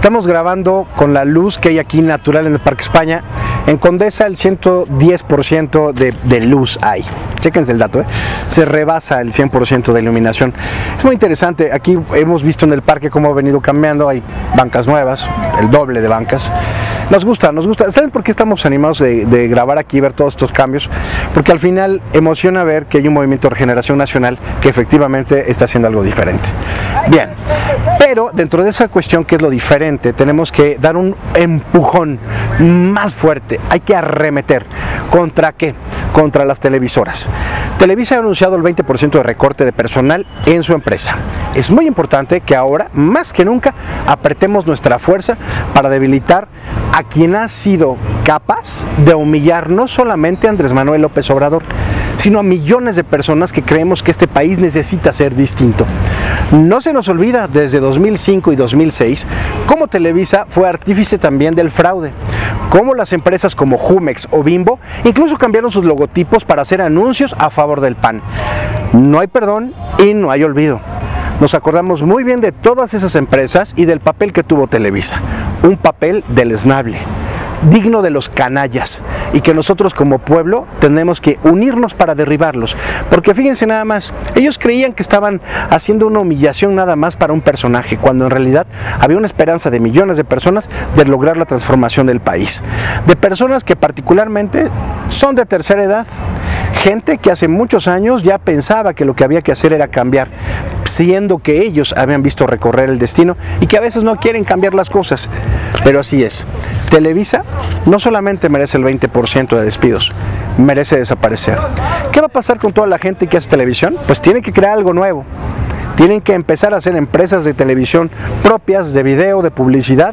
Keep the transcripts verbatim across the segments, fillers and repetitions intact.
Estamos grabando con la luz que hay aquí natural en el Parque España. En Condesa el ciento diez por ciento de, de luz hay. Chéquense el dato, ¿eh? Se rebasa el cien por ciento de iluminación. Es muy interesante. Aquí hemos visto en el parque cómo ha venido cambiando. Hay bancas nuevas, el doble de bancas. Nos gusta, nos gusta. ¿Saben por qué estamos animados de, de grabar aquí y ver todos estos cambios? Porque al final emociona ver que hay un movimiento de regeneración nacional que efectivamente está haciendo algo diferente. Bien, pero dentro de esa cuestión que es lo diferente, tenemos que dar un empujón más fuerte. Hay que arremeter. ¿Contra qué? Contra las televisoras. Televisa ha anunciado el veinte por ciento de recorte de personal en su empresa. Es muy importante que ahora, más que nunca, apretemos nuestra fuerza para debilitar a quien ha sido capaz de humillar no solamente a Andrés Manuel López Obrador, sino a millones de personas que creemos que este país necesita ser distinto. No se nos olvida desde dos mil cinco y dos mil seis cómo Televisa fue artífice también del fraude, cómo las empresas como Jumex o Bimbo incluso cambiaron sus logotipos para hacer anuncios a favor del P A N. No hay perdón y no hay olvido. Nos acordamos muy bien de todas esas empresas y del papel que tuvo Televisa, un papel deleznable, digno de los canallas, y que nosotros como pueblo tenemos que unirnos para derribarlos, porque fíjense nada más, ellos creían que estaban haciendo una humillación nada más para un personaje, cuando en realidad había una esperanza de millones de personas de lograr la transformación del país, de personas que particularmente son de tercera edad, gente que hace muchos años ya pensaba que lo que había que hacer era cambiar, siendo que ellos habían visto recorrer el destino y que a veces no quieren cambiar las cosas, pero así es. Televisa no solamente merece el veinte por ciento de despidos, merece desaparecer. ¿Qué va a pasar con toda la gente que hace televisión? Pues tiene que crear algo nuevo. Tienen que empezar a hacer empresas de televisión propias, de video, de publicidad.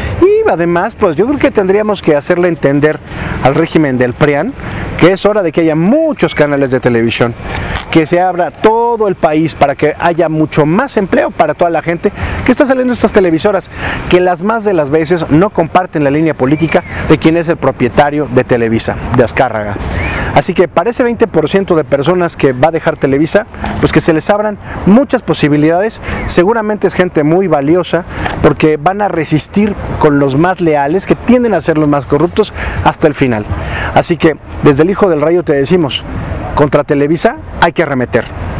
Y además, pues yo creo que tendríamos que hacerle entender al régimen del P R I A N que es hora de que haya muchos canales de televisión, que se abra todo el país para que haya mucho más empleo para toda la gente que está saliendo de estas televisoras, que las más de las veces no comparten la línea política de quien es el propietario de Televisa, de Azcárraga. Así que para ese veinte por ciento de personas que va a dejar Televisa, pues que se les abran muchas posibilidades. Seguramente es gente muy valiosa porque van a resistir con los más leales, que tienden a ser los más corruptos, hasta el final. Así que desde el Hijo del Rayo te decimos, contra Televisa hay que arremeter.